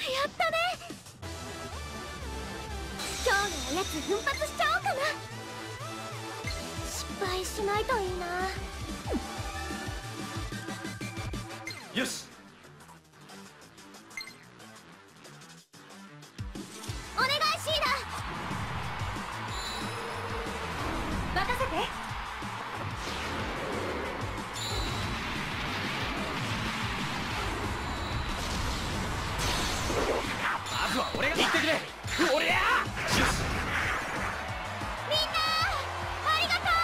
ったね。今日のおやつ奮発しちゃおうかな。失敗しないといいな。 よし。 お願いシーナ。任せて。 まずは俺が行ってくれ。おりゃー。よし。 みんなありがとう。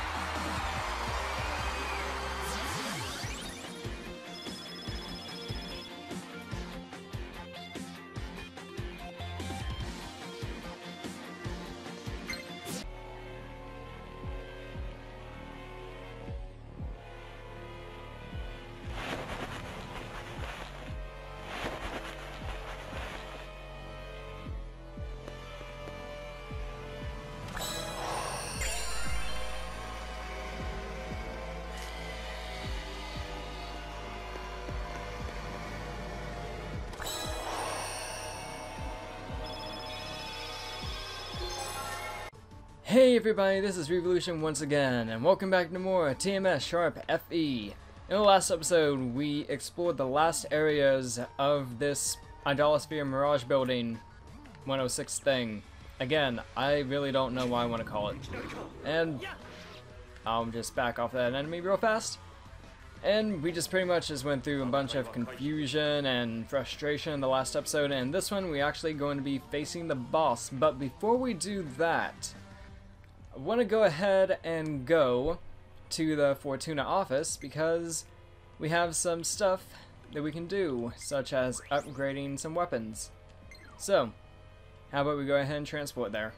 Hey everybody, this is Revolution once again, and welcome back to more TMS Sharp FE. In the last episode, we explored the last areas of this Idolosphere Mirage Building 106 thing. Again, I really don't know what I want to call it. And I'll just back off that enemy real fast. And we just pretty much just went through a bunch of confusion and frustration in the last episode, and this one we're actually going to be facing the boss. But before we do that, I want to go ahead and go to the Fortuna office because we have some stuff that we can do, such as upgrading some weapons. So, how about we go ahead and transport there?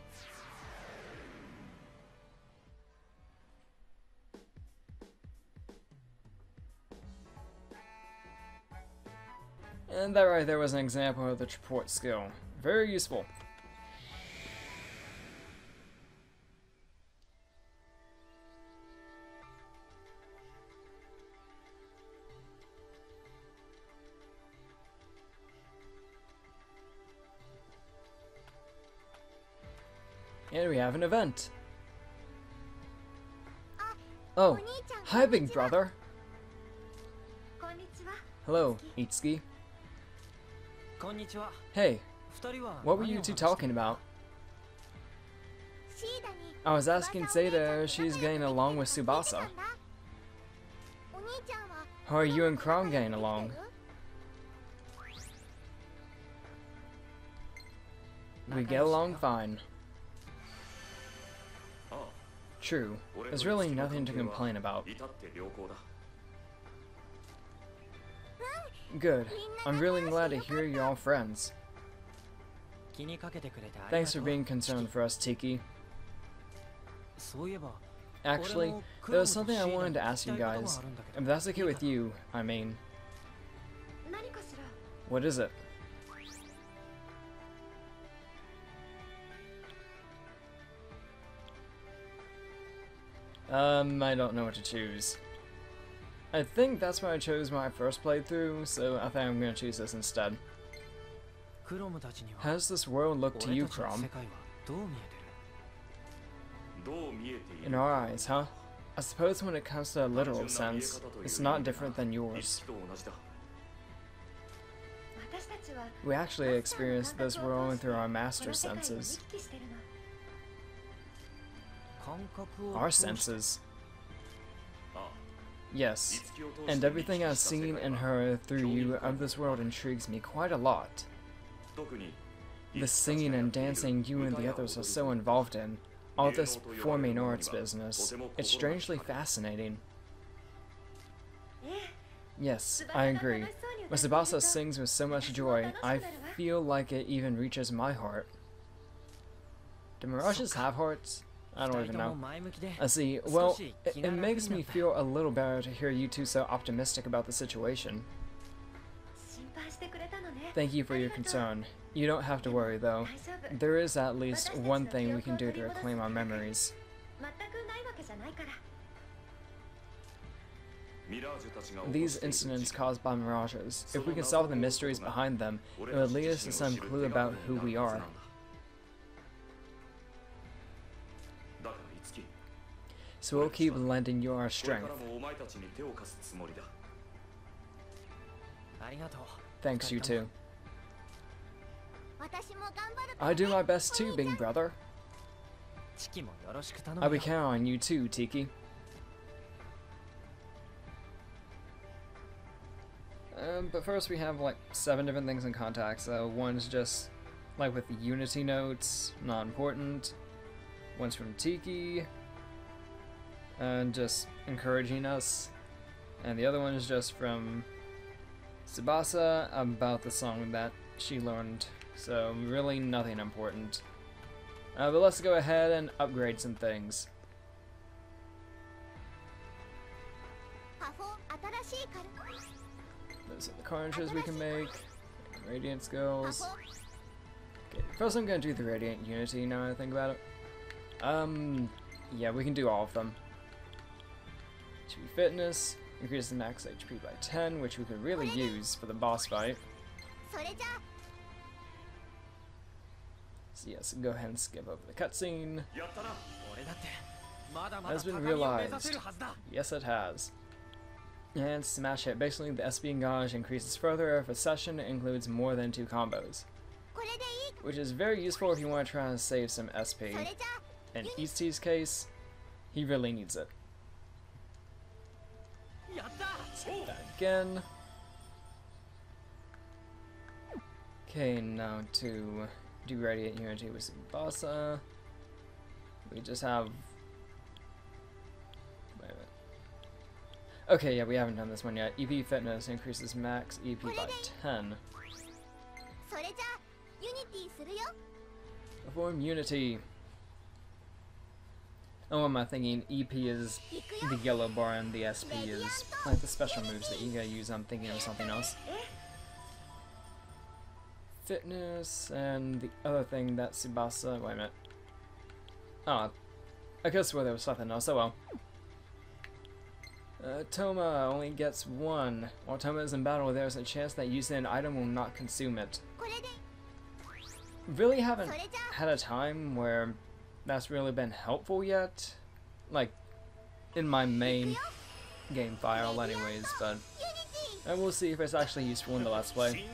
And that right there was an example of the transport skill. Very useful. And we have an event. Oh, hi big brother. Hello, Itsuki. Hey, what were you two talking about? I was asking Seda if she's getting along with Tsubasa. How are you and Crom getting along? We get along fine. True, there's really nothing to complain about. Good. I'm really glad to hear you're all friends. Thanks for being concerned for us, Tiki. Actually, there was something I wanted to ask you guys. If that's okay with you, I mean. What is it? I don't know what to choose. I think that's what I chose when I first played through, so I think I'm gonna choose this instead. How does this world look to you, Crom? In our eyes, huh? I suppose when it comes to a literal sense, it's not different than yours. We actually experience this world through our master senses. Our senses. Yes, and everything I've seen and heard through you of this world intrigues me quite a lot. The singing and dancing you and the others are so involved in, all this performing arts business, it's strangely fascinating. Yes, I agree. When Tsubasa sings with so much joy, I feel like it even reaches my heart. Do mirages have hearts? I don't even know. I see. Well, it makes me feel a little better to hear you two so optimistic about the situation. Thank you for your concern. You don't have to worry, though. There is at least one thing we can do to reclaim our memories. these incidents caused by mirages. If we can solve the mysteries behind them, it would lead us to some clue about who we are. So we'll keep lending you our strength. Thanks, you two. I do my best too, big brother. I will count on you too, Tiki. But first we have like 7 different things in contacts. One's just like with the Unity notes, not important. One's from Tiki, and just encouraging us. And the other one is just from Tsubasa about the song that she learned. So really nothing important. But let's go ahead and upgrade some things. Those are the carnages we can make. Radiant skills. Okay, first I'm gonna do the Radiant Unity now I think about it. Yeah, we can do all of them. HP Fitness, increases the max HP by 10, which we could really use for the boss fight. So yes, go ahead and skip over the cutscene. Has been realized. Yes, it has. And Smash Hit. Basically, the SP Engage increases further if a session includes more than 2 combos. Which is very useful if you want to try and save some SP. In East's case, he really needs it. Let's hit that again. Okay, now to do Radiant Unity with Tsubasa. We just have... Wait a minute. Okay, yeah, we haven't done this one yet. EP Fitness increases max EP by 10. Perform Unity. Oh, what am I thinking? EP is the yellow bar and the SP is like the special moves that you gotta use. I'm thinking of something else. Fitness, and the other thing that Tsubasa... Wait a minute. Oh, I could swear there was something else. Oh well. Toma only gets 1. While Toma is in battle, there's a chance that using an item will not consume it. Really haven't had a time where that's really been helpful yet. Like, in my main game file anyways, but I will see if it's actually useful in the Let's Play.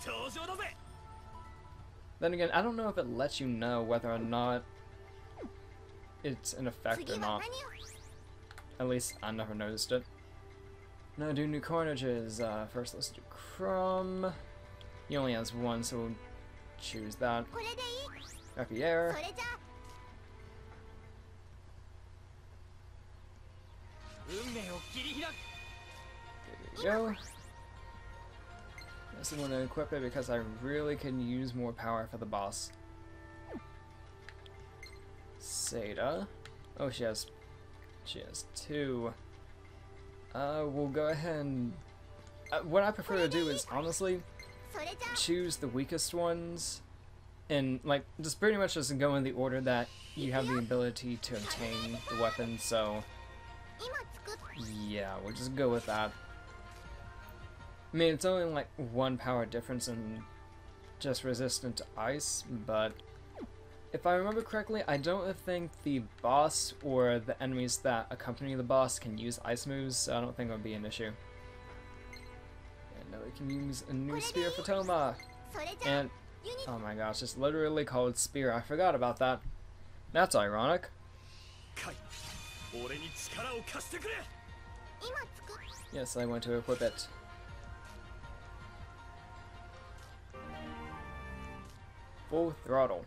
Then again, I don't know if it lets you know whether or not it's an effect or not. At least I never noticed it. Now do new carnages. First let's do Crumb. He only has 1, so we'll choose that. Happy Air. There we go. I want to equip it because I really can use more power for the boss. Seda. Oh, she has 2. We'll go ahead and... what I prefer to do is, honestly, choose the weakest ones and, like, just pretty much just go in the order that you have the ability to obtain the weapon, so... yeah, we'll just go with that. I mean, it's only like 1 power difference and just resistant to ice, but if I remember correctly, I don't think the boss or the enemies that accompany the boss can use ice moves, so I don't think it would be an issue. And now we can use a new spear for Toma. And, oh my gosh, it's literally called Spear. I forgot about that. That's ironic. Yes, I want to equip it. Full throttle.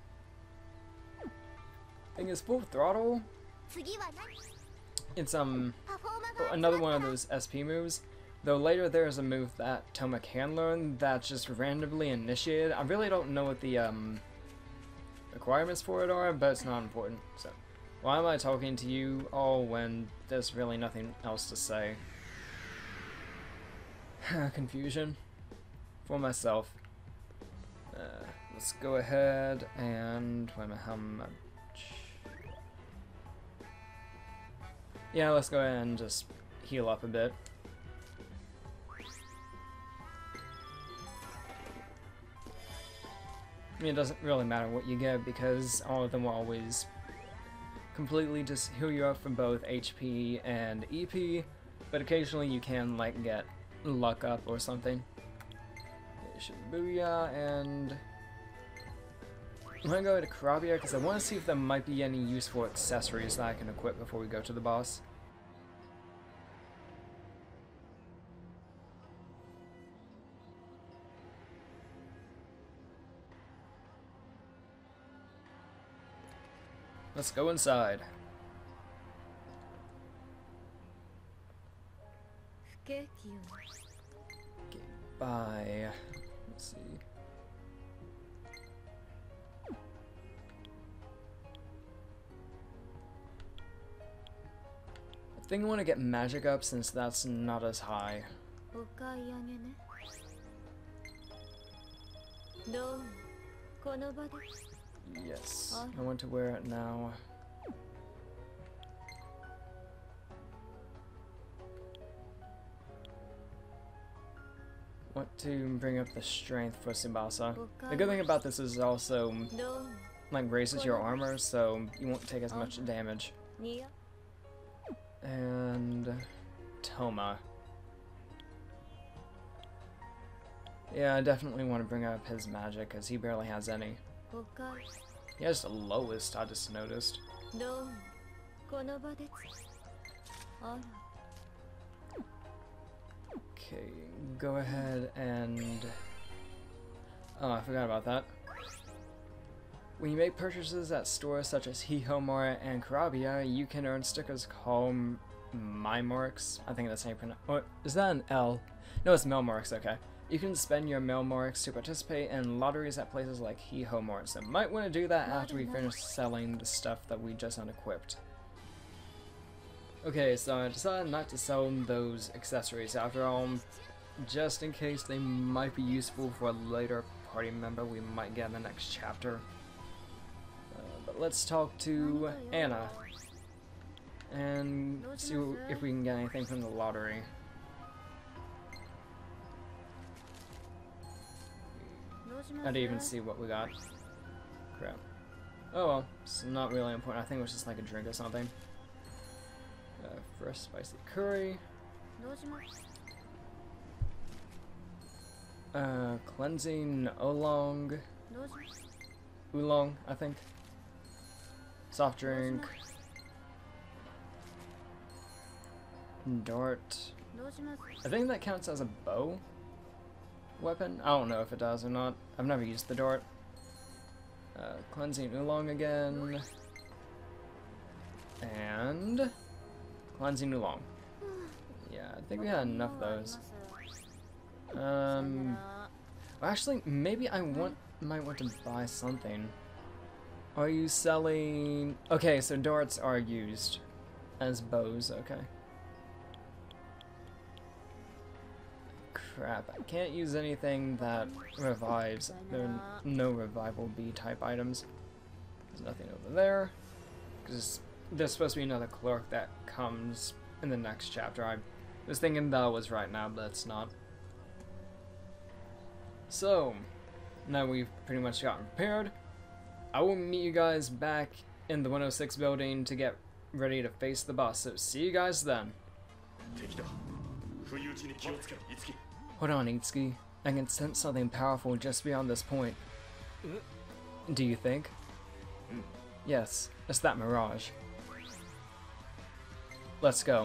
Thing is, full throttle. It's another one of those SP moves. Though later there is a move that Toma can learn that's just randomly initiated. I really don't know what the requirements for it are, but it's not important. So, why am I talking to you all when there's really nothing else to say? Confusion for myself. Let's go ahead and wait a minute, how much? Yeah, let's go ahead and just heal up a bit. I mean, it doesn't really matter what you get because all of them will always completely just heal you up from both HP and EP, but occasionally you can like get luck up or something. Shibuya, and I'm gonna go to Karabia because I want to see if there might be any useful accessories that I can equip before we go to the boss. Let's go inside. Okay, bye. Let's see. I think I want to get magic up since that's not as high. Yes, I want to wear it now. Want to bring up the strength for Tsubasa. The good thing about this is also like raises your armor, so you won't take as much damage. And Toma. Yeah, I definitely want to bring up his magic because he barely has any. He has the lowest, I just noticed. Okay, go ahead and... Oh, I forgot about that. When you make purchases at stores such as Hihomura and Karabia, you can earn stickers called Mymarks. I think that's how you pronounce it. Is that an L? No, it's Melmarks, okay. You can spend your Melmarks to participate in lotteries at places like Hihomura, so might want to do that after we finish selling the stuff that we just unequipped. Okay, so I decided not to sell those accessories after all, just in case they might be useful for a later party member we might get in the next chapter. But let's talk to Anna and see if we can get anything from the lottery. I didn't even see what we got. Crap. Oh well, it's not really important. I think it was just like a drink or something. Fresh spicy curry. Cleansing oolong. Oolong, I think. Soft drink. Dart. I think that counts as a bow weapon. I don't know if it does or not. I've never used the dart. Cleansing oolong again. And cleansing oolong. Yeah, I think we had enough of those. Well, actually, maybe I might want to buy something. Are you selling? Okay, so darts are used as bows. Okay. Crap! I can't use anything that revives. There are no revival B type items. There's nothing over there. Because there's supposed to be another clerk that comes in the next chapter. I was thinking that was right now, but it's not. So, now we've pretty much gotten prepared. I will meet you guys back in the 106 building to get ready to face the boss, so see you guys then. Hold on, Itsuki. I can sense something powerful just beyond this point. Do you think? Yes, it's that mirage. Let's go.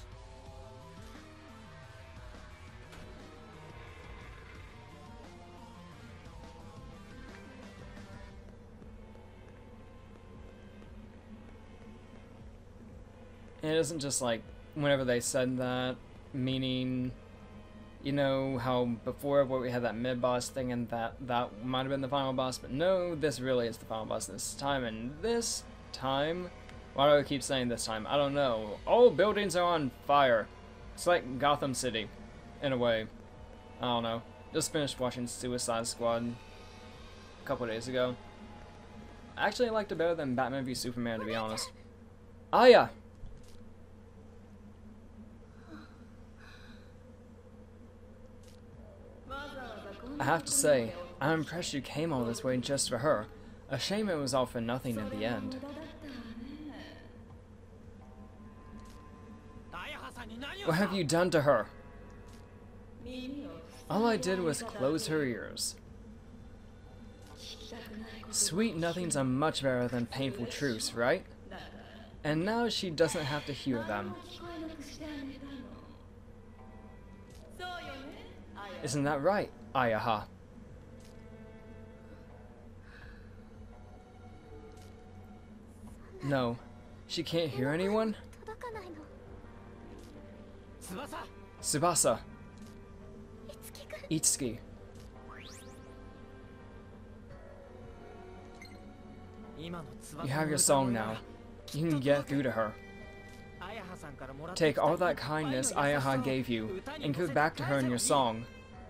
And it isn't just like whenever they said that, meaning, you know how before where we had that mid-boss thing and that might have been the final boss, but no, this really is the final boss this time, and this time, why do I keep saying this time? I don't know. All buildings are on fire. It's like Gotham City, in a way. I don't know. Just finished watching Suicide Squad a couple days ago. I actually liked it better than Batman v Superman, to be honest. Ah, yeah. I have to say, I'm impressed you came all this way just for her. A shame it was all for nothing in the end. What have you done to her? All I did was close her ears. Sweet nothings are much better than painful truths, right? And now she doesn't have to hear them. Isn't that right, Ayaha? No, she can't hear anyone? Tsubasa. Itsuki. You have your song now. You can get through to her. Take all that kindness Ayaha gave you and give it back to her in your song.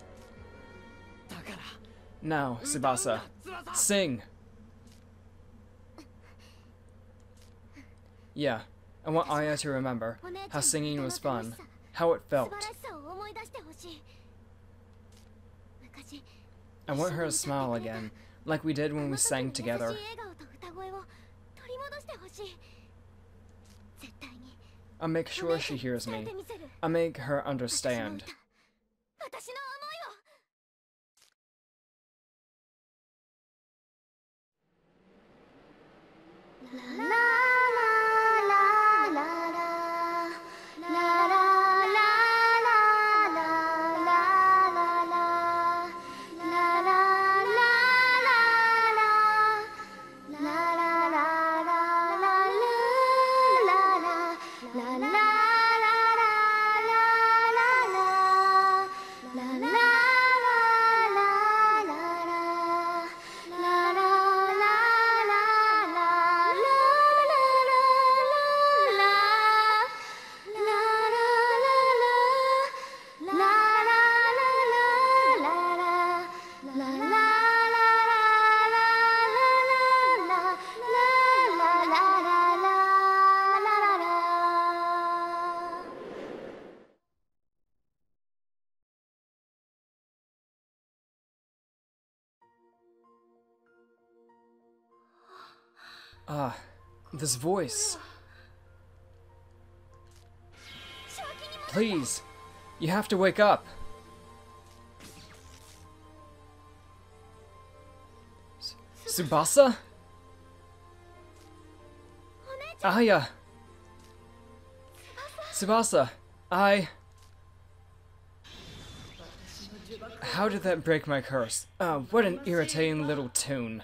Now, Tsubasa, sing! Yeah, I want Aya to remember how singing was fun, how it felt. I want her to smile again, like we did when we sang together. I'll make sure she hears me. I'll make her understand. Ah, this voice. Please, you have to wake up. Tsubasa? Aya. Tsubasa, How did that break my curse? What an irritating little tune.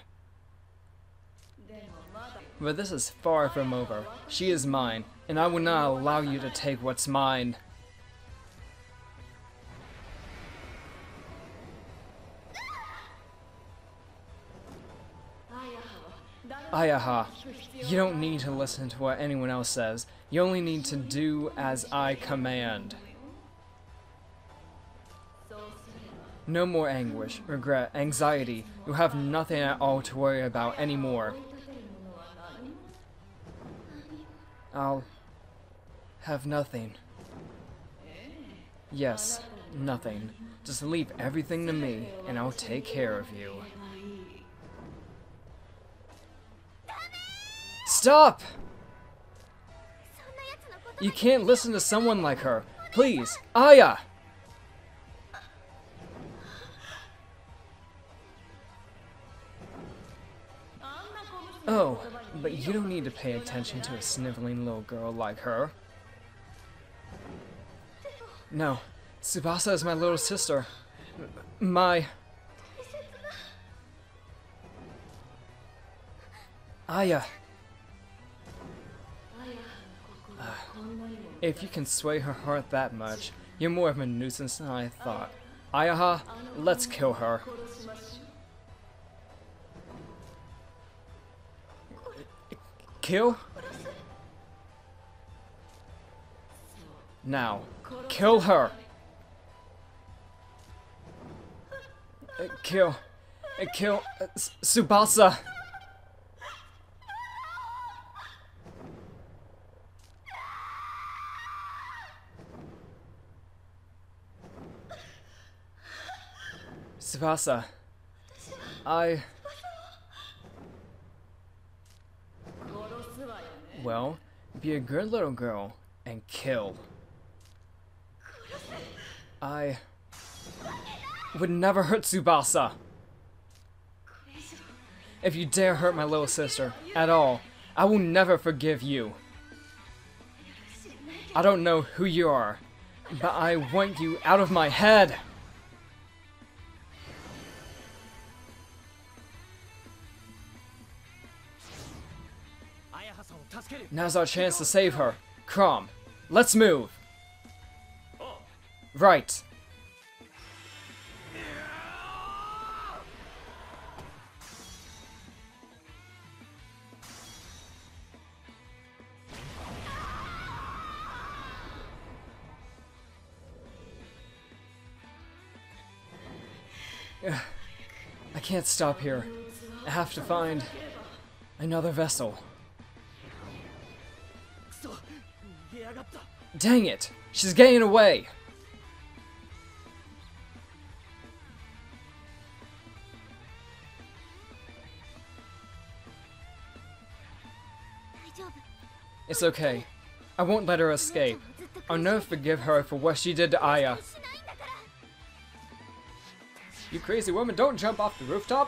But this is far from over. She is mine, and I will not allow you to take what's mine. Ayaha, you don't need to listen to what anyone else says. You only need to do as I command. No more anguish, regret, anxiety. You have nothing at all to worry about anymore. I'll have nothing. Yes, nothing. Just leave everything to me, and I'll take care of you. Stop! You can't listen to someone like her. Please, Aya! Oh, but you don't need to pay attention to a sniveling little girl like her. No, Tsubasa is my little sister. My... Aya. If you can sway her heart that much, you're more of a nuisance than I thought. Ayaha, let's kill her. Kill? Now, kill her! Kill Tsubasa! Tsubasa, well, be a good little girl and kill. I would never hurt Tsubasa. If you dare hurt my little sister at all, I will never forgive you. I don't know who you are, but I want you out of my head. Now's our chance to save her. Crom, let's move. Right. I can't stop here. I have to find another vessel. Dang it! She's getting away! It's okay. I won't let her escape. I'll never forgive her for what she did to Aya. You crazy woman, don't jump off the rooftop!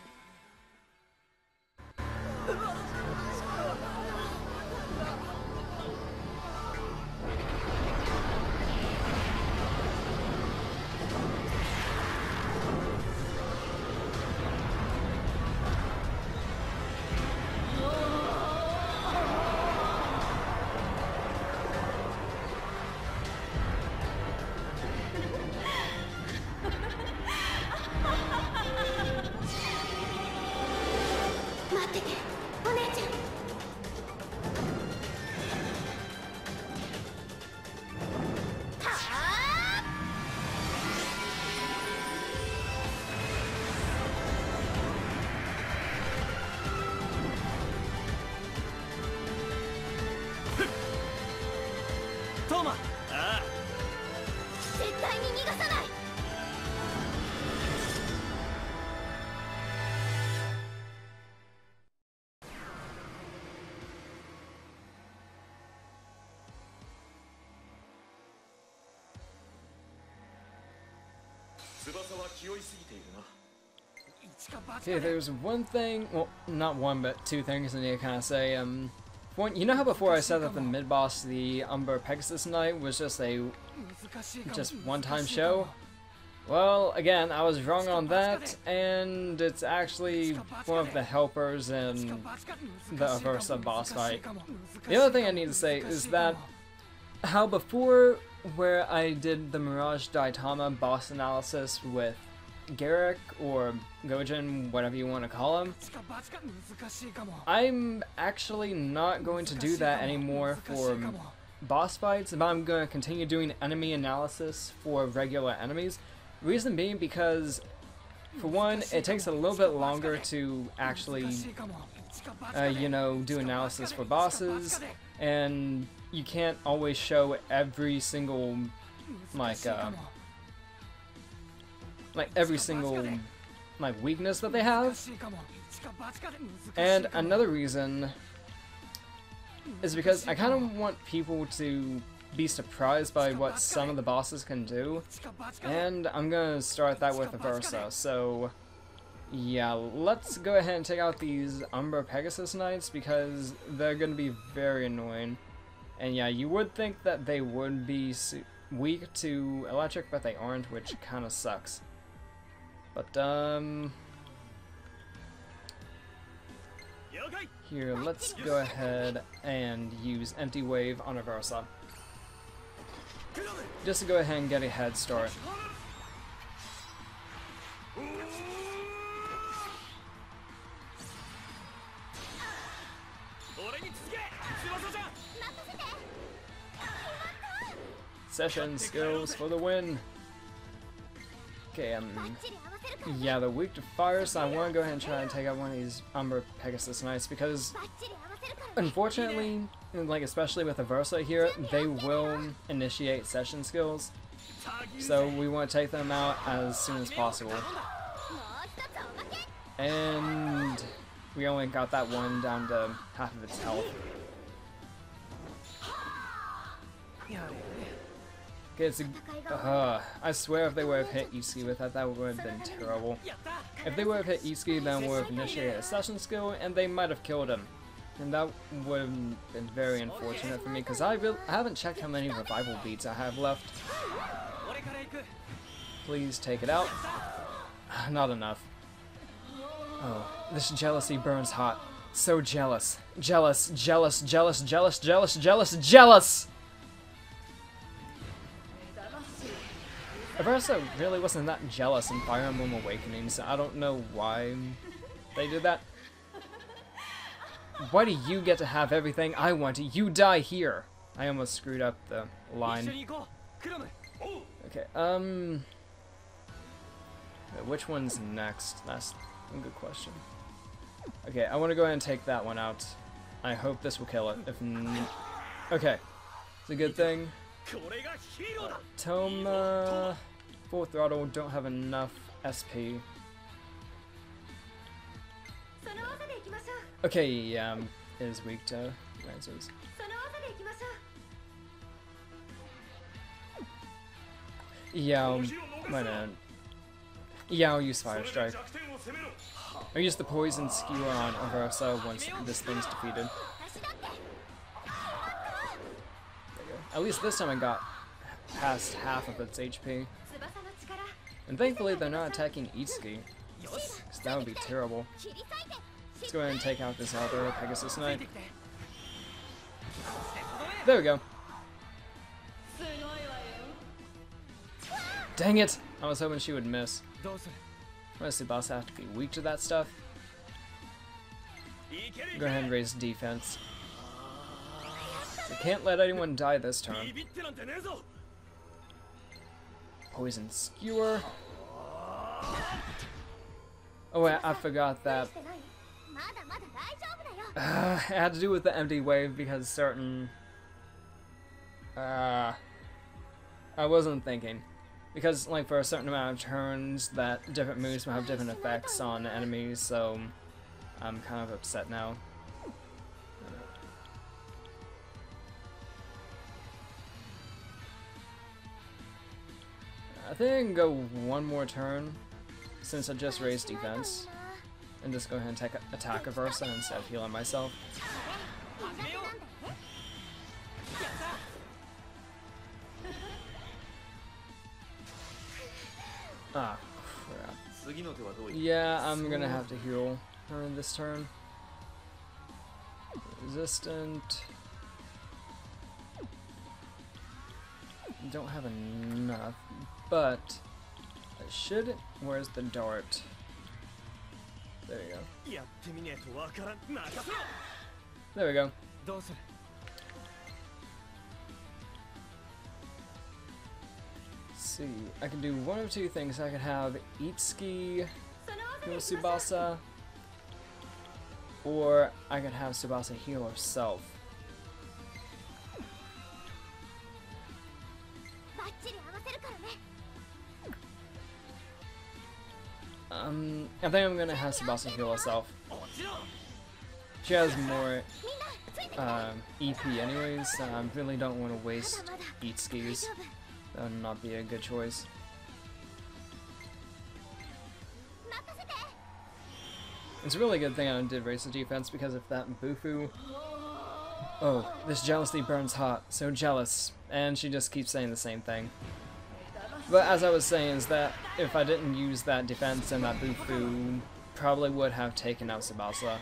Okay, there's one thing, well, not one, but two things I need to kind of say. One, you know how before I said that the mid-boss, the Umber Pegasus Knight, was just one-time show? Well, again, I was wrong on that, and it's actually one of the helpers in the Aversa boss fight. The other thing I need to say is that how before, where I did the Mirage Daitama boss analysis with Garrick, or Gojin, whatever you want to call him, I'm actually not going to do that anymore for boss fights, but I'm going to continue doing enemy analysis for regular enemies. Reason being because, for one, it takes a little bit longer to actually, you know, do analysis for bosses, and you can't always show every single, every single weakness that they have. And another reason is because I kind of want people to be surprised by what some of the bosses can do, and I'm gonna start that with Aversa. So yeah, let's go ahead and take out these Umber Pegasus Knights because they're gonna be very annoying. And yeah, you would think that they would be weak to electric, but they aren't, which kind of sucks. But here, let's go ahead and use Empty Wave on Aversa, just to go ahead and get a head start. Session skills for the win. Okay, yeah, they're weak to fire, so I want to go ahead and try and take out one of these Umber Pegasus Knights because Unfortunately, like especially with Aversa here, they will initiate session skills, so we want to take them out as soon as possible. And we only got that one down to half of its health. Okay, it's I swear if they would have hit Iski with that, that would have been terrible. If they would have hit Iski, then would have initiated a session skill, and they might have killed him. And that would have been very unfortunate for me, because I haven't checked how many revival beats I have left. Please take it out. Not enough. Oh, this jealousy burns hot. So jealous. Jealous, jealous, jealous, jealous, jealous, jealous, jealous! Aversa really wasn't that jealous in Fire Emblem Awakening, so I don't know why they did that. Why do you get to have everything I want? You die here! I almost screwed up the line. Okay, which one's next? That's a good question. Okay, I want to go ahead and take that one out. I hope this will kill it. If okay, it's a good thing. Toma, full throttle, don't have enough SP. Okay, yeah, it is weak to lancers. Yeah, my man. Yeah, I'll use Fire Strike. I'll use the Poison Skewer on Aversa once this thing's defeated. At least this time I got past half of its HP. And thankfully they're not attacking Itsuki, because that would be terrible. Let's go ahead and take out this other Pegasus Knight. There we go. Dang it! I was hoping she would miss. Why does Tsubasa have to be weak to that stuff? Go ahead and raise defense. I can't let anyone die this turn. Poison Skewer. Oh wait, I forgot that. It had to do with the empty wave because certain... I wasn't thinking. Because, like, for a certain amount of turns, that different moves will have different effects on enemies, so I'm kind of upset now. I think I can go one more turn, since I just raised defense, and just go ahead and attack Aversa instead of healing myself. Ah, crap. Yeah, I'm gonna have to heal her this turn. Resistant. Don't have enough, but I should. Where's the dart? There you go. There we go. See, I can do one of two things. I could have Itsuki heal Tsubasa, or I could have Tsubasa heal herself. I think I'm gonna have Tsubasa heal herself. She has more EP anyways, so I really don't want to waste Itsuki's. That would not be a good choice. It's a really good thing I did raise the defense, because if that Bufu... Oh, this jealousy burns hot. So jealous. And she just keeps saying the same thing. But as I was saying, is that if I didn't use that defense, then that Bufu probably would have taken out Tsubasa.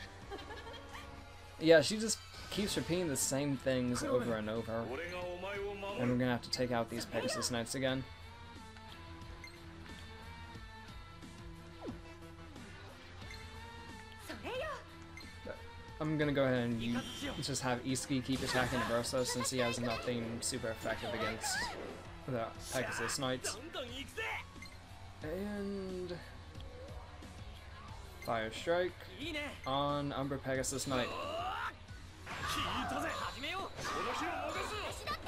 Yeah, she just keeps repeating the same things over and over. And we're gonna have to take out these Pegasus Knights again. I'm gonna go ahead and just have Itsuki keep attacking Aversa, since he has nothing super effective against the Pegasus Knights. And... Fire Strike on Umbra Pegasus Knight. 聞いたぜ始めよう私を任す私だって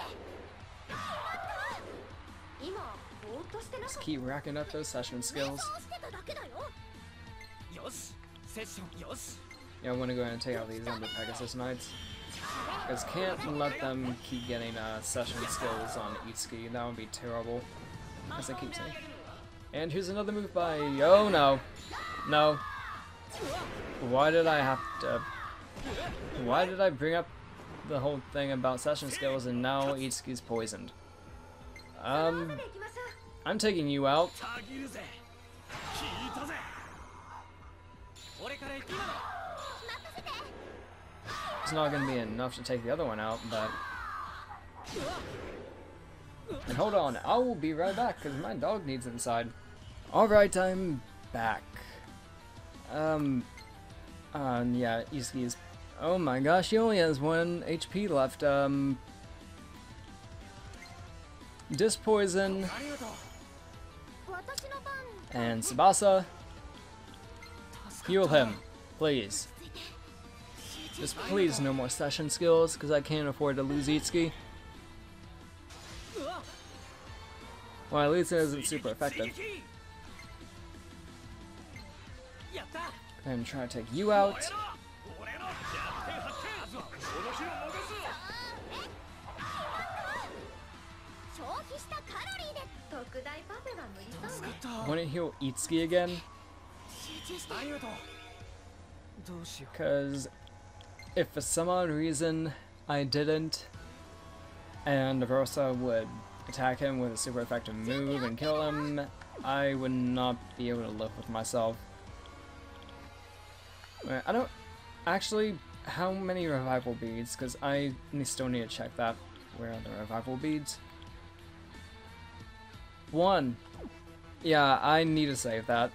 今ぼーっとしてなかっ Just た keep racking up those session 瞑 skills. 想してただけだよよしセッションよし Yeah, I want to go ahead and take out these Under Pegasus Knights. Because can't let them keep getting session skills on Itsuki. That would be terrible. As I keep saying. And here's another move by... Oh no. No. Why did I have to... Why did I bring up the whole thing about session skills and now Itsuki's poisoned? I'm taking you out. たぎるぜ聞いたぜ俺から言ってみろ It's not going to be enough to take the other one out, but... And hold on, I will be right back, because my dog needs inside. Alright, I'm back. Yeah, Itsuki's... Oh my gosh, he only has 1 HP left, Disc Poison... ありがとう私の番 And Tsubasa, heal him, please. Just please no more session skills, because I can't afford to lose Itsuki. Well, at least it isn't super effective. やった Go ahead and try to take you out. 俺の100点発見私を任消費したカロリーで特大パフェが無理そうね Want to heal Itsuki again? 集中してすありがとうどうしよ Because if for some odd reason I didn't, and Aversa would attack him with a super effective move and kill him, I would not be able to live with myself. I don't actually. How many revival beads? Because I still need to check that. Where are the revival beads? 1. Yeah, I need to save that.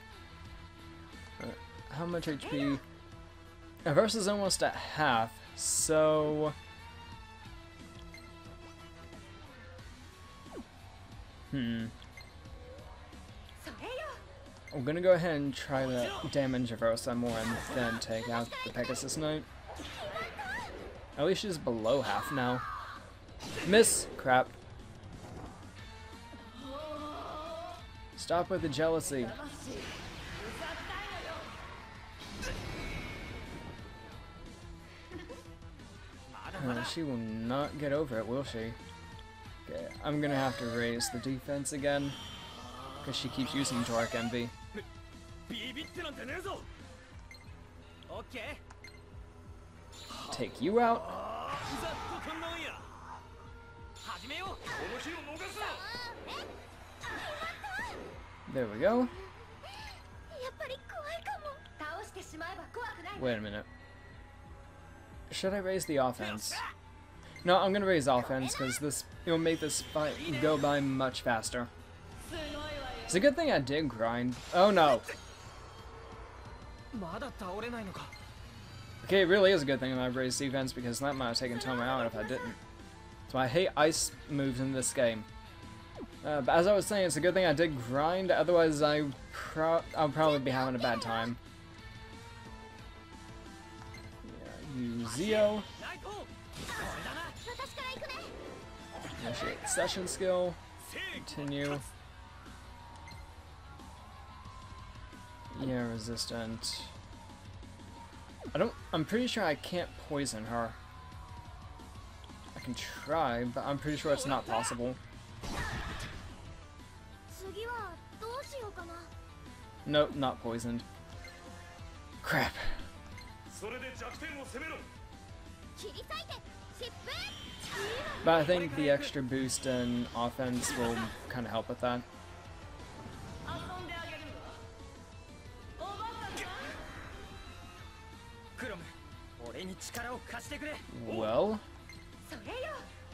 How much HP? Aversa's almost at half, so... I'm gonna go ahead and try to damage Aversa more and then take out the Pegasus Knight. At least she's below half now. Miss! Crap. Stop with the jealousy. She will not get over it, will she? Okay, I'm gonna have to raise the defense again. Because she keeps using Dark Envy. ビビってなんてねえぞオッケー Take you out. ざっとこんなもんや始めようこの日を逃すな There we go. やっぱり怖いかも倒してしまえば怖くない Wait a minute. Should I raise the offense? No, I'm gonna raise offense because this it will make this fight go by much faster. It's a good thing I did grind. Oh no. まだ倒れないのか Okay, it really is a good thing that I raised defense because that might have taken Toma out if I didn't. So I hate ice moves in this game. But as I was saying, it's a good thing I did grind, otherwise I'll probably be having a bad time. Yeah, use Zio. ナイトこれだな私から行くね Initiate session skill. Continue. Yeah, resistant. I'm pretty sure I can't poison her. I can try, but I'm pretty sure it's not possible. 次はどうしようかな Nope, not poisoned. Crap. それで弱点を攻めろ切り裂いて疾風 But I think the extra boost in offense will kind of help with that. 遊んであげるわおばあさんクロム俺に力を貸してくれ Well, それよ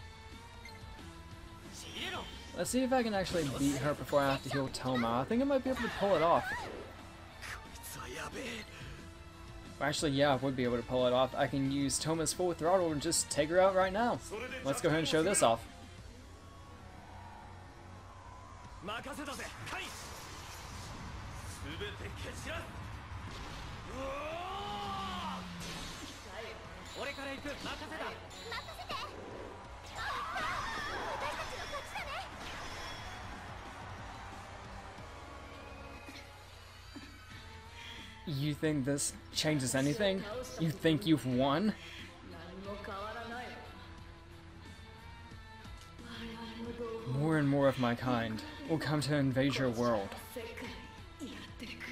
let's see if I can actually beat her before I have to heal Toma. I think I might be able to pull it off. Actually, yeah, I would be able to pull it off. I can use Toma's full throttle and just take her out right now. Let's go ahead and show this off. 任せたぜカイ全て蹴散らすうおー俺から行く。任せた。 任せて。私たちの勝ちだね。 You think this changes anything? You think you've won? 何も変わらない。 More and more of my kind will come to invade your world. 世界やってくる。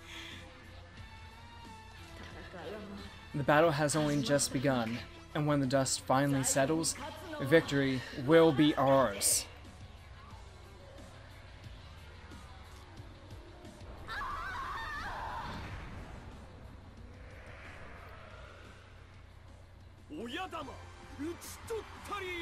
戦いはもう The battle has only just begun, and when the dust finally settles, victory will be ours. 親玉討ち取ったり。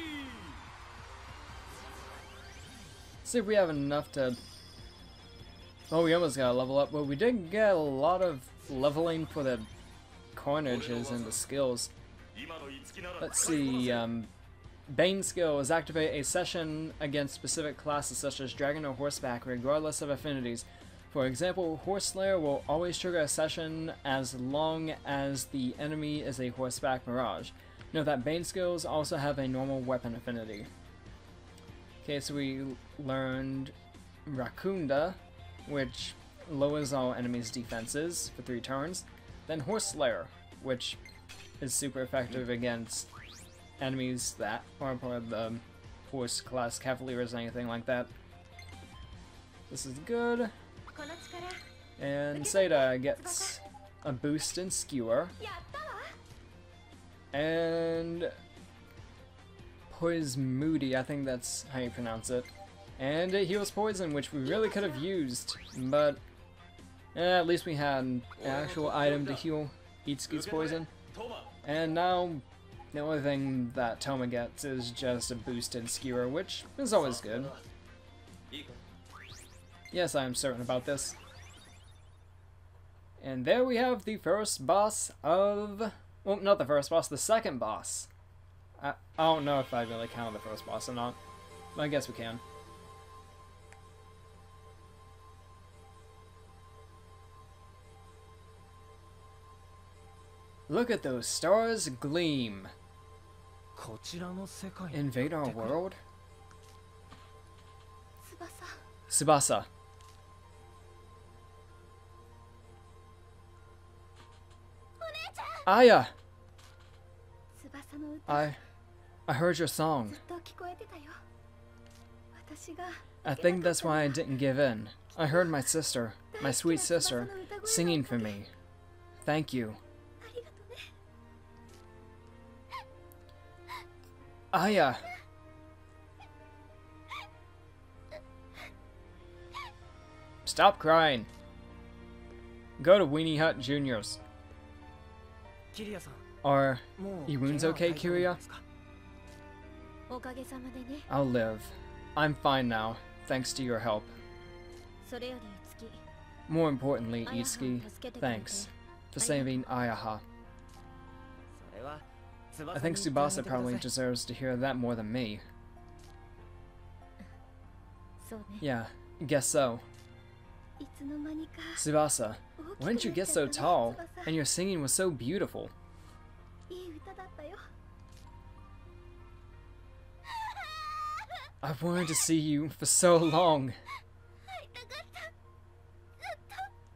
See if we have enough to... Oh, we almost got a level up, but we did get a lot of leveling for the coinages and the skills. Let's see, Bane skills activate a session against specific classes such as Dragon or Horseback, regardless of affinities. For example, Horse Slayer will always trigger a session as long as the enemy is a Horseback Mirage. Note that Bane skills also have a normal weapon affinity. Okay, so we learned Rakunda, which lowers all enemies' defenses for 3 turns. Then Horse Slayer, which is super effective against enemies that aren't part of the horse class cavaliers or anything like that. This is good. この力 And Seda gets a boost in Skewer. やったわ。 And Poismoody, I think that's how you pronounce it. And it heals poison, which we really could have used, but at least we had an actual item to heal Itsuki's poison. And now the only thing that Toma gets is just a boosted skewer, which is always good. Yes, I am certain about this. And there we have the first boss of... Well, not the first boss, the second boss. I don't know if I really count the first boss or not, but I guess we can. Look at those stars gleam. こちらの世界。 Invade our world? 翼。 Tsubasa. お姉ちゃん。 Aya! 翼の歌 I heard your song. ずっと聞こえてたよ。私が I think that's why I didn't give in. I heard my sister, my sweet sister, singing for me. Thank you. ありがとうね。 Aya! Stop crying. Go to Weenie Hut Juniors. キリアさん。 Are もう your wounds 怪我は okay, 大丈夫 Kiria? ですか？ おかげさまでね。 I'll live. I'm fine now, thanks to your help. それより月。 More importantly, Ayaha Itsuki, 助けてくれて thanks for saving Ayaha. それは I think 翼に言ってあげて Tsubasa ください。 probably deserves to hear that more than me. そうね。 Yeah, guess so. いつの間にか Tsubasa, 大 why き didn't く you なっ get ちゃ so ったね tall? 翼 And your singing was so beautiful. いい歌だったよ。 I've wanted to see you for so long. 会いたかった。ずっと。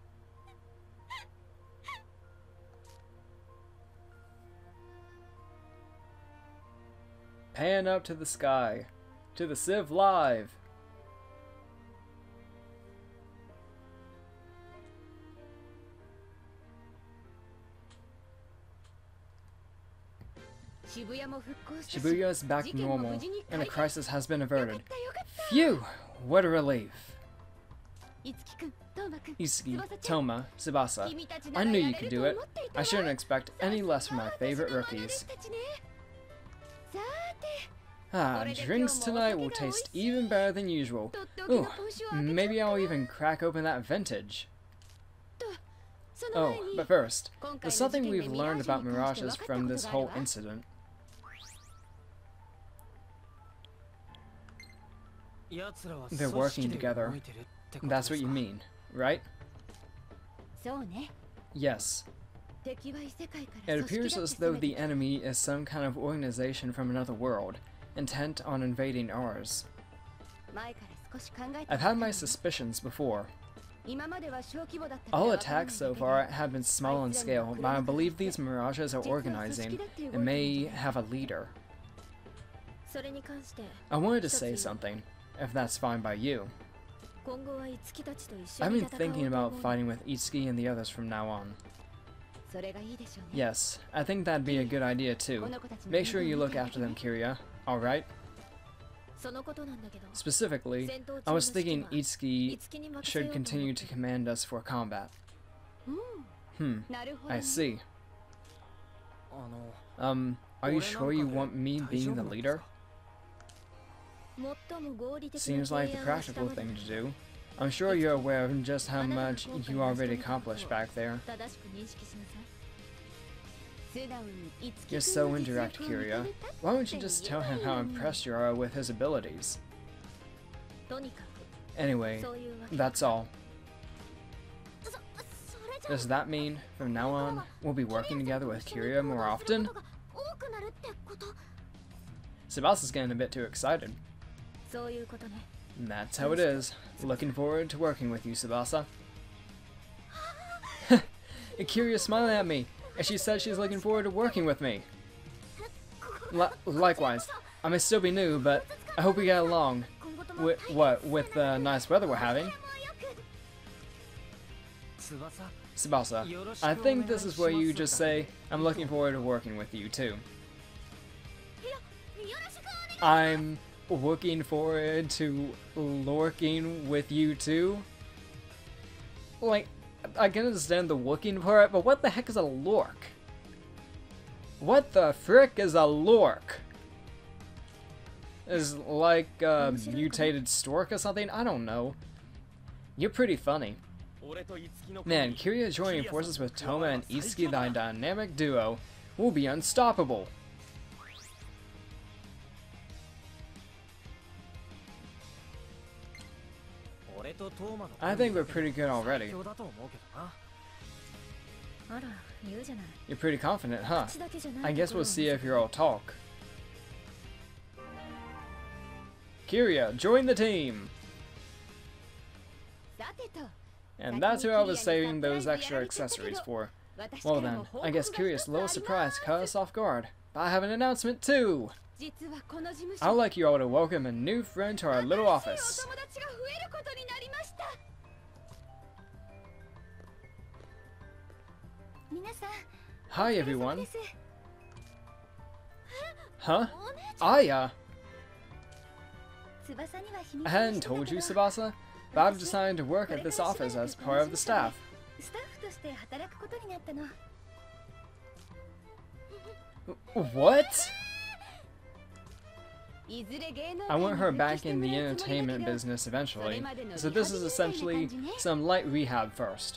Pan up to the sky, to the Civ Live. Shibuya is back to normal, and the crisis has been averted. Phew! What a relief. いつきくん、トーマくん、 Itsuki, 翼ちゃん。 Toma, Tsubasa. 君たちな I ら knew や you れ could る do と it. 思っていた I わ。 shouldn't expect any less from my favorite さすが私 rookies. たちね。さて、 Ah, drinks tonight will taste even better than usual. とっておき Ooh, のポンシュを開けちゃ maybe った I'll わ even crack open that vintage. その Oh, 前に but first, 今回 there's の事 something 件で we've ミ learned ラージ about ュに関して mirages 分かった from こと this がある whole わ。 incident. 奴らは They're 組織 working で together. 動いてるってこと That's です what you か？ mean, right? そうね。 Yes. It appears as though the enemy is some kind of organization from another world, intent on invading ours. I've had my suspicions before. All attacks so far have been small in scale, but I believe these mirages are organizing and may have a leader. I wanted to say something, if that's fine by you. I've been thinking about fighting with Itsuki and the others from now on. Yes, I think that'd be a good idea too. Make sure you look after them, Kiria, alright? Specifically, I was thinking Itsuki should continue to command us for combat. I see. Are you sure you want me being the leader? Seems like the practical thing to do. I'm sure you're aware of just how much you already accomplished back there. You're so indirect, Kiria. Why don't you just tell him how impressed you are with his abilities? Anyway, that's all. Does that mean, from now on, we'll be working together with Kiria more often? Tsubasa's getting a bit too excited. That's how it is. Looking forward to working with you, Tsubasa. Kiria's smiling at me, and she said she's looking forward to working with me. Likewise, I may still be new, but I hope we get along. With the nice weather we're having. Tsubasa, I think this is where you just say, I'm looking forward to working with you too. I'm looking forward to lurking with you too? Like, I can understand the looking part, but what the heck is a lurk? What the frick is a lurk? Is like a mutated stork or something? I don't know. You're pretty funny. Man, Kiria joining forces with Toma and Itsuki, the dynamic duo, will be unstoppable. I think we're pretty good already. You're pretty confident, huh? I guess we'll see if you're all talk. Kiria, join the team! And that's who I was saving those extra accessories for. Well then, I guess Kiria's a little surprised caught us off guard. But I have an announcement too! I'd like you all to welcome a new friend to our little office. Hi everyone. Huh? Aya! I hadn't told you, Tsubasa, but I've decided to work at this office as part of the staff. What? I want her back in the entertainment business eventually, so this is essentially some light rehab first.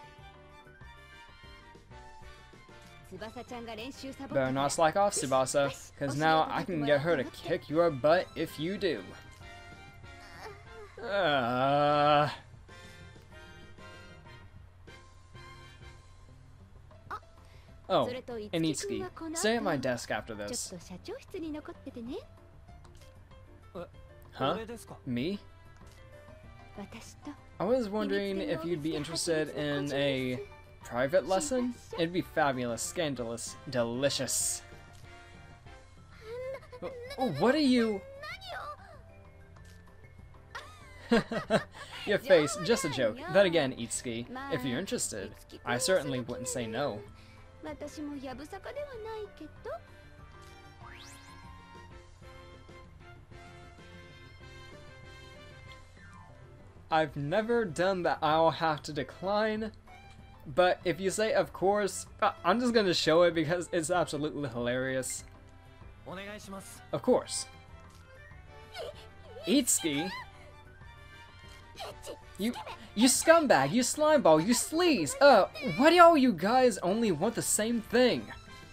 Better not slack off, Tsubasa, because now I can get her to kick your butt if you do. Oh, and Itsuki, stay at my desk after this. Huh? Me? I was wondering if you'd be interested in a private lesson? It'd be fabulous, scandalous, delicious. What are you? Your face, just a joke. Then again, Itsuki, if you're interested, I certainly wouldn't say no. I've never done that I'll have to decline, but if you say of course, I'm just gonna show it because it's absolutely hilarious. Of course. Itsuki? You scumbag, you slimeball, you sleaze! Why do all you guys only want the same thing?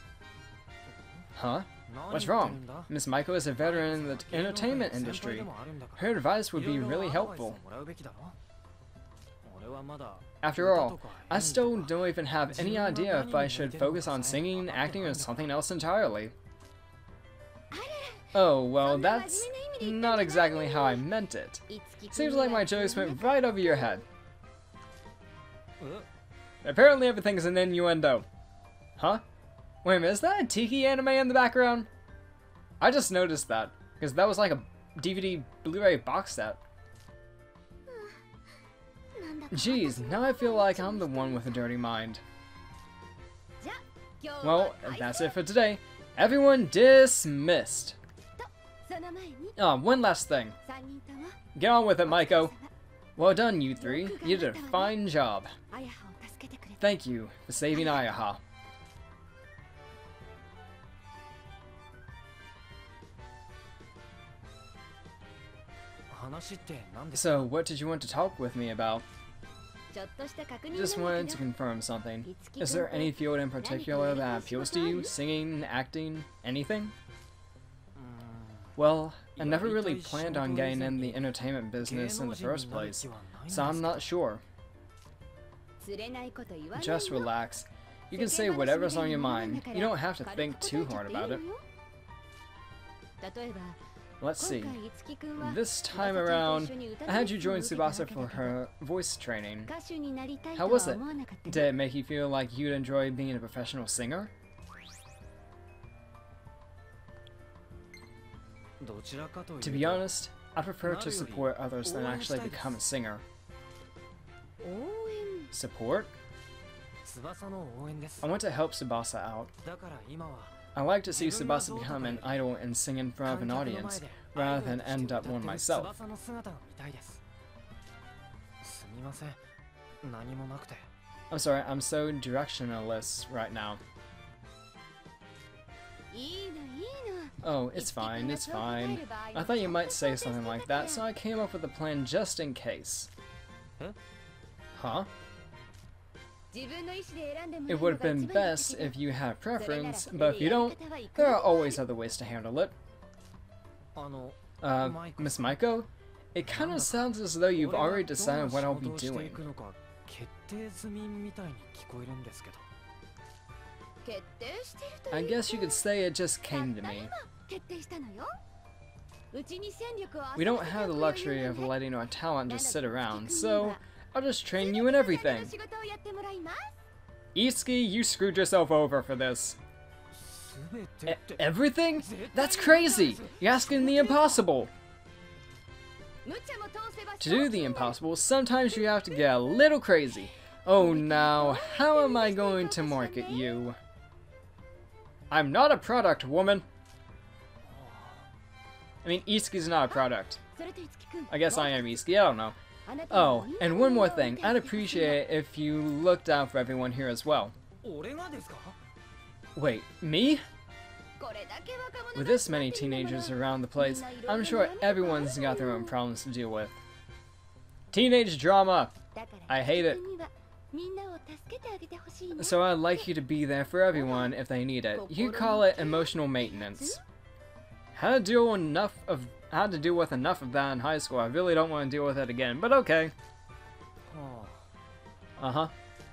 Huh? What's wrong? Miss Maiko is a veteran in the entertainment industry. Her advice would be really helpful. After all, I still don't even have any idea if I should focus on singing, acting, or something else entirely. Oh, well, that's not exactly how I meant it. Seems like my jokes went right over your head. Apparently everything's an innuendo. Huh? Wait a minute, is that a Tiki anime in the background? I just noticed that, because that was like a DVD Blu-ray box set. Jeez, now I feel like I'm the one with a dirty mind. Well, that's it for today. Everyone dismissed. Oh, one last thing. Get on with it, Maiko. Well done, you three. You did a fine job. Thank you for saving Ayaha. So, what did you want to talk with me about? Just wanted to confirm something. Is there any field in particular that appeals to you? Singing, acting, anything? Well, I never really planned on getting in the entertainment business in the first place, so I'm not sure. Just relax. You can say whatever's on your mind. You don't have to think too hard about it. Let's see. This time around, I had you join Tsubasa for her voice training. How was it? Did it make you feel like you'd enjoy being a professional singer? To be honest, I prefer to support others than actually become a singer. Support? I want to help Tsubasa out. I like to see Tsubasa become an idol and sing in front of an audience, rather than end up one myself. I'm sorry, I'm so directionless right now. Oh, it's fine, it's fine. I thought you might say something like that, so I came up with a plan just in case. Huh? It would have been best if you had a preference, but if you don't, there are always other ways to handle it. Miss Maiko? It kind of sounds as though you've already decided what I'll be doing. I guess you could say it just came to me. We don't have the luxury of letting our talent just sit around, so I'll just train you in everything. Itsuki, you screwed yourself over for this. Everything? That's crazy! You're asking the impossible! To do the impossible, sometimes you have to get a little crazy. Oh, now, how am I going to market you? I'm not a product, woman! I mean, Itsuki's not a product. I guess I am Itsuki, I don't know. Oh, and one more thing. I'd appreciate it if you looked out for everyone here as well. Wait, me? With this many teenagers around the place, I'm sure everyone's got their own problems to deal with. Teenage drama! I hate it. So I'd like you to be there for everyone if they need it. You could call it emotional maintenance. How to deal with enough of that in high school. I really don't want to deal with it again, but okay. Uh-huh.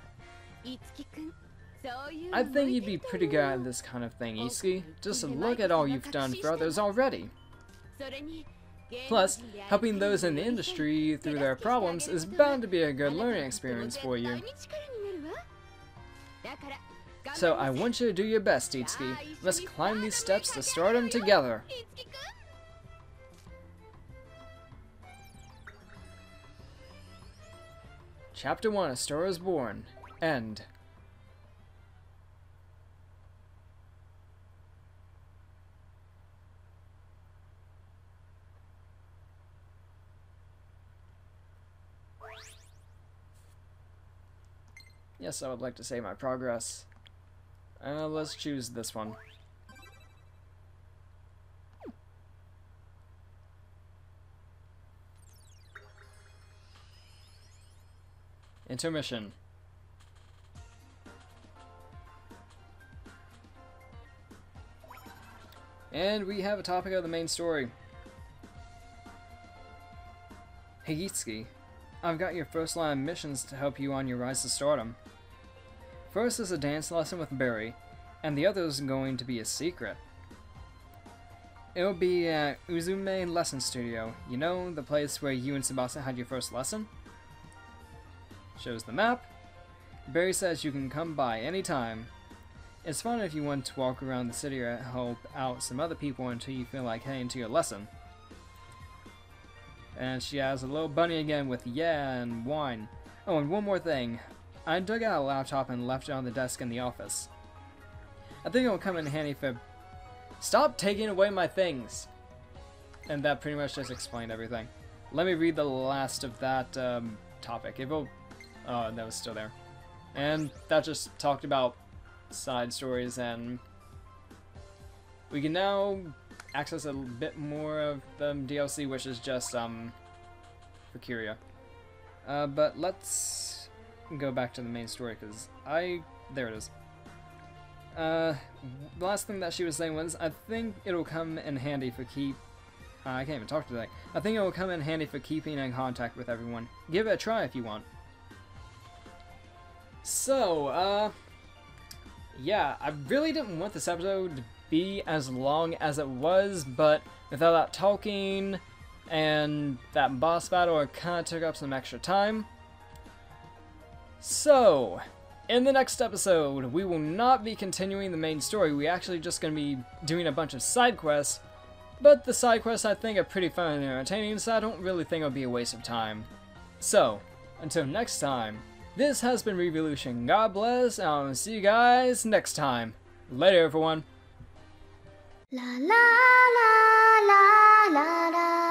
I think you'd be pretty good at this kind of thing, Itsuki. Just look at all you've done for others already. Plus, helping those in the industry through their problems is bound to be a good learning experience for you. So I want you to do your best, Itsuki. Let's climb these steps to stardom together. Chapter 1, A Star is Born. End. Yes, I would like to save my progress. Let's choose this one. Intermission. And we have a topic of the main story. Hey Itsuki, I've got your first line of missions to help you on your rise to stardom. First is a dance lesson with Barry, and the other is going to be a secret. It'll be at Uzume Lesson Studio. You know, the place where you and Tsubasa had your first lesson? Shows the map. Barry says you can come by anytime. It's fun if you want to walk around the city or help out some other people until you feel like heading to your lesson. And she has a little bunny again with yeah and wine. Oh, and one more thing. I dug out a laptop and left it on the desk in the office. I think it'll come in handy for... Stop taking away my things! And that pretty much just explained everything. Let me read the last of that topic. It will... Oh, that was still there. And that just talked about side stories, and we can now access a bit more of the DLC, which is just for Curia. But let's go back to the main story, because there it is. The last thing that she was saying was, I think it'll come in handy for I can't even talk today. I think it will come in handy for keeping in contact with everyone. Give it a try if you want. So, yeah, I really didn't want this episode to be as long as it was, but without that talking and that boss battle, it kind of took up some extra time. So, in the next episode, we will not be continuing the main story. We're actually just going to be doing a bunch of side quests, but the side quests I think are pretty fun and entertaining, so I don't really think it'll be a waste of time. So, until next time, this has been Revolution. God bless, and I'll see you guys next time. Later, everyone. La la la la la la.